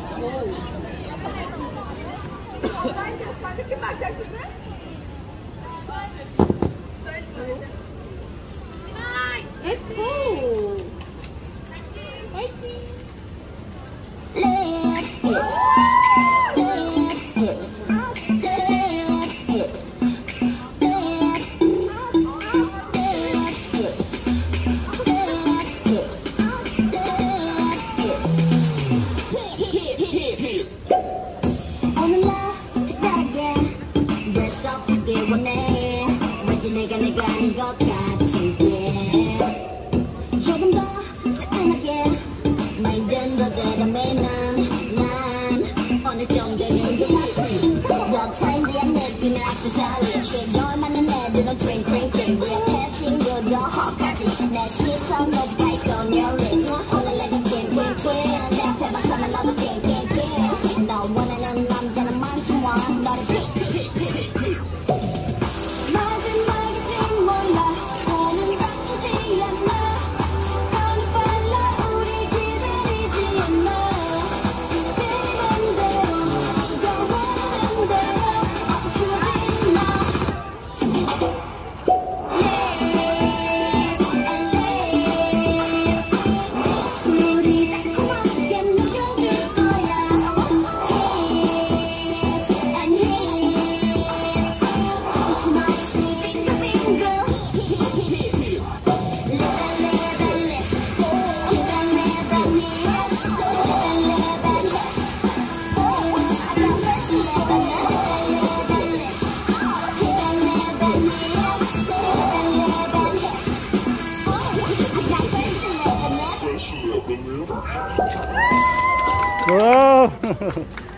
Let's go. Fighting. 내가 아닌 것 같은데 조금 더 새까맣게 말든 더 대담해 난 어느 정도는 더 트렌디한 느낌의 액세서리스 널 만난 애들은 트윙 트윙 트윙 내 친구도 헛하지 내 시선 너도 가 있어 your lips 오늘 내가 퀸퀸퀸 내 앞에 봐서면 너도 퀸퀸퀸 너 원하는 남자는 많지만 너를 픽픽픽픽 Wow!